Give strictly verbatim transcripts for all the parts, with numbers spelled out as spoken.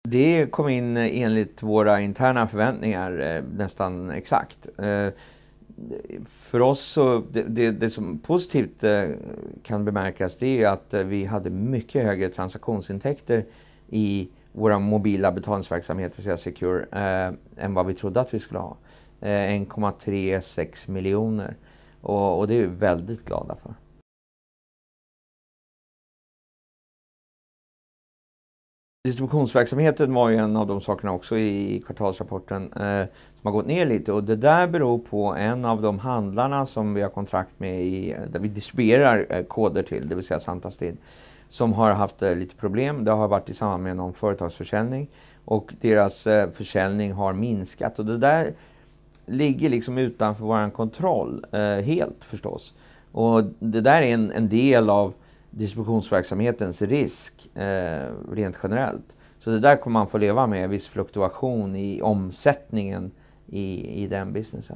Det kom in enligt våra interna förväntningar eh, nästan exakt. Eh, för oss så, det, det, det som positivt eh, kan bemärkas, det är att eh, vi hade mycket högre transaktionsintäkter i våra mobila betalningsverksamhet, för att säga Secure, eh, än vad vi trodde att vi skulle ha. Eh, en komma tre sex miljoner. Och, och det är vi väldigt glada för. Distributionsverksamheten var ju en av de sakerna också i kvartalsrapporten eh, som har gått ner lite, och det där beror på en av de handlarna som vi har kontrakt med i, där vi distribuerar eh, koder till, det vill säga Santastid, som har haft eh, lite problem. Det har varit i samband med någon företagsförsäljning och deras eh, försäljning har minskat, och det där ligger liksom utanför vår kontroll eh, helt förstås. Och det där är en, en del av distributionsverksamhetens risk eh, rent generellt. Så det där kommer man få leva med, viss fluktuation i omsättningen i, i den businessen.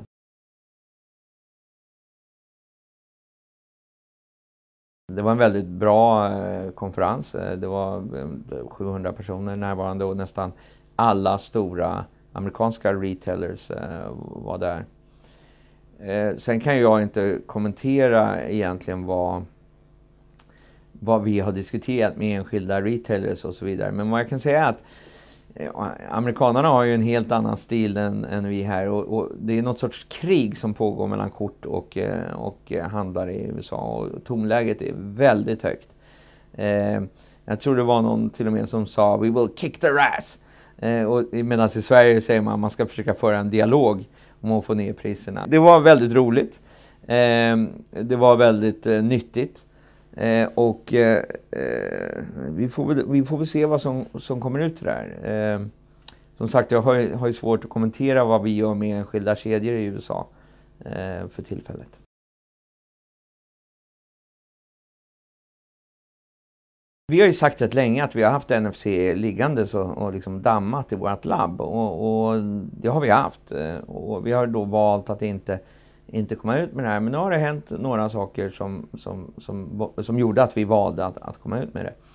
Det var en väldigt bra eh, konferens. Det var eh, sjuhundra personer närvarande och nästan alla stora amerikanska retailers eh, var där. Eh, sen kan jag inte kommentera egentligen vad vad vi har diskuterat med enskilda retailers och så vidare. Men vad jag kan säga är att eh, amerikanerna har ju en helt annan stil än, än vi här. Och, och det är något sorts krig som pågår mellan kort och, eh, och handlare i U S A. Och tonläget är väldigt högt. Eh, jag tror det var någon till och med som sa "We will kick their ass". Eh, och medan i Sverige säger man att man ska försöka föra en dialog om att få ner priserna. Det var väldigt roligt. Eh, det var väldigt eh, nyttigt. Eh, och eh, vi, får väl, vi får väl se vad som, som kommer ut där. Eh, som sagt, jag har, har ju svårt att kommentera vad vi gör med enskilda kedjor i U S A eh, för tillfället. Vi har ju sagt rätt länge att vi har haft N F C liggande så, och liksom dammat i vårt labb. Och, och det har vi haft. Och vi har då valt att inte... inte komma ut med det här, men nu har det hänt några saker som, som, som, som gjorde att vi valde att, att komma ut med det.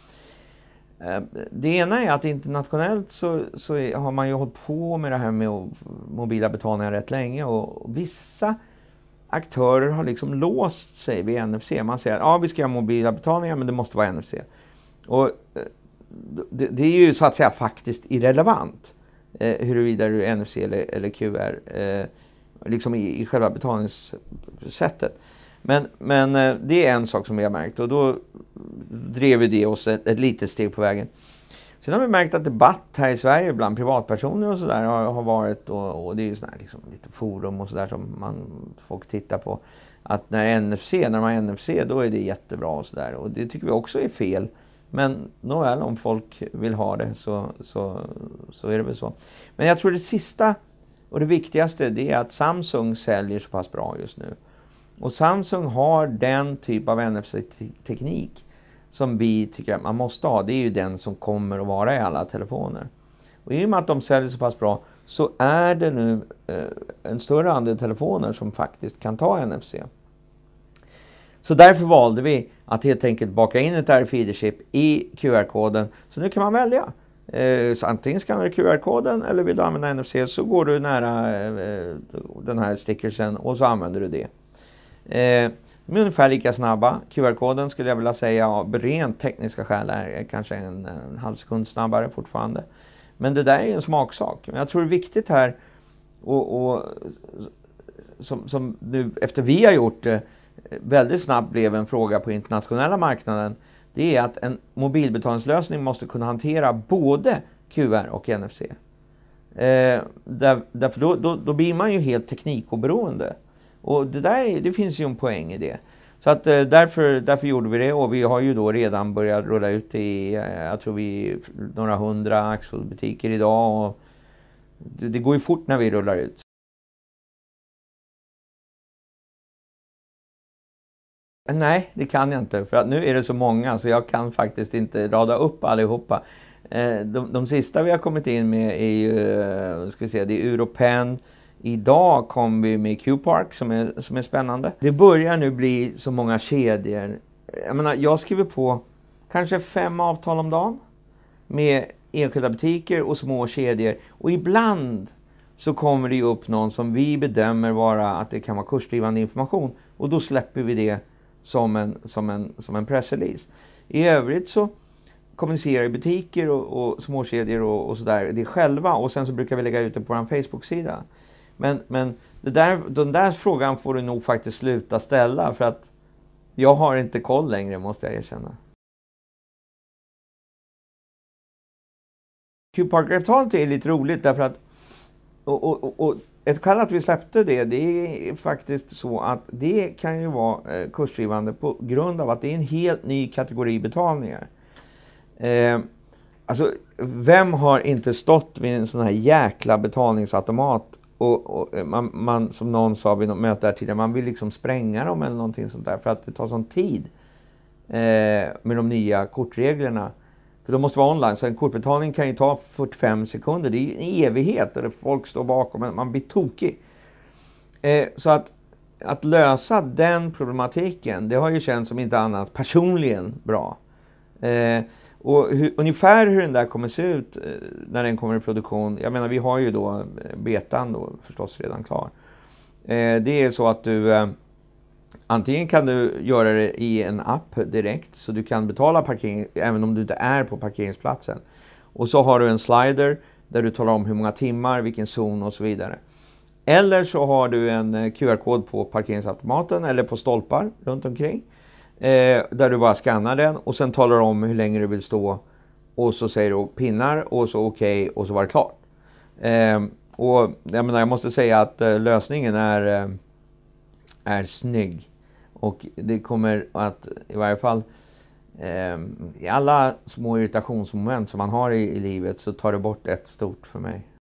Det ena är att internationellt så, så är, har man ju hållit på med det här med mobila betalningar rätt länge, och vissa aktörer har liksom låst sig vid N F C. Man säger att ja, vi ska ha mobila betalningar, men det måste vara N F C. Och det, det är ju så att säga faktiskt irrelevant eh, huruvida det är N F C eller, eller Q R eh, liksom i, i själva betalningssättet. Men, men det är en sak som vi har märkt, och då drev vi det oss ett, ett litet steg på vägen. Sen har vi märkt att debatt här i Sverige bland privatpersoner och sådär har, har varit, och, och det är ju sådär liksom lite forum och sådär som man, folk tittar på, att när N F C, när man har N F C, då är det jättebra och sådär, och det tycker vi också är fel. Men nåväl, om folk vill ha det så, så, så är det väl så. Men jag tror det sista och det viktigaste, det är att Samsung säljer så pass bra just nu. Och Samsung har den typ av N F C-teknik som vi tycker att man måste ha. Det är ju den som kommer att vara i alla telefoner. Och i och med att de säljer så pass bra så är det nu eh, en större andel telefoner som faktiskt kan ta N F C. Så därför valde vi att helt enkelt baka in ett R F I D-chip i Q R-koden. Så nu kan man välja. Eh, så antingen skannar du Q R-koden eller vill du använda N F C, så går du nära eh, den här stickersen och så använder du det. Eh, de är ungefär lika snabba. Q R-koden skulle jag vilja säga av rent tekniska skäl är kanske en, en halv sekund snabbare fortfarande. Men det där är en smaksak. Men jag tror det är viktigt här, och, och som, som nu efter vi har gjort det väldigt snabbt blev en fråga på internationella marknaden, det är att en mobilbetalningslösning måste kunna hantera både Q R och N F C. Eh, där, därför då, då, då blir man ju helt teknikoberoende. Och det, där, det finns ju en poäng i det. Så att, eh, därför, därför gjorde vi det, och vi har ju då redan börjat rulla ut i, eh, jag tror vi några hundra Axfood-butiker idag. Och det, det går ju fort när vi rullar ut. Nej, det kan jag inte, för att nu är det så många så jag kan faktiskt inte rada upp allihopa. De, de sista vi har kommit in med är ju, ska vi se, det är Europen. Idag kom vi med Q-Park som är, som är spännande. Det börjar nu bli så många kedjor. Jag menar, jag skriver på kanske fem avtal om dagen med enskilda butiker och små kedjor. Och ibland så kommer det ju upp någon som vi bedömer vara att det kan vara kursdrivande information. Och då släpper vi det som en, som en, som en pressrelease. I övrigt så kommunicerar butiker och, och småkedjor och, och sådär det själva. Och sen så brukar vi lägga ut det på vår Facebook-sida. Men, men det där, den där frågan får du nog faktiskt sluta ställa. För att jag har inte koll längre, måste jag erkänna. Q-Parker-avtalet är lite roligt därför att och, och, och ett skäl att vi släppte det, det är faktiskt så att det kan ju vara eh, kursdrivande på grund av att det är en helt ny kategori betalningar. Eh, alltså, vem har inte stått vid en sån här jäkla betalningsautomat och, och man, man, som någon sa vid något möte här tidigare, man vill liksom spränga dem eller någonting sånt där för att det tar sån tid eh, med de nya kortreglerna. För de måste vara online, så en kortbetalning kan ju ta fyrtiofem sekunder. Det är ju en evighet där folk står bakom och man blir tokig. Eh, så att, att lösa den problematiken, det har ju känts som inte annat personligen bra. Eh, och hur, ungefär hur den där kommer se ut eh, när den kommer i produktion. Jag menar, vi har ju då betan då förstås redan klar. Eh, det är så att du... Eh, Antingen kan du göra det i en app direkt så du kan betala parkering även om du inte är på parkeringsplatsen. Och så har du en slider där du talar om hur många timmar, vilken zon och så vidare. Eller så har du en Q R-kod på parkeringsautomaten eller på stolpar runt omkring. Eh, där du bara skannar den och sen talar om hur länge du vill stå. Och så säger du pinnar och så okej okay, och så var det klart. Eh, och jag menar, jag måste säga att eh, lösningen är... Eh, är snygg. Och det kommer att i varje fall eh, i alla små irritationsmoment som man har i, i livet så tar det bort ett stort för mig.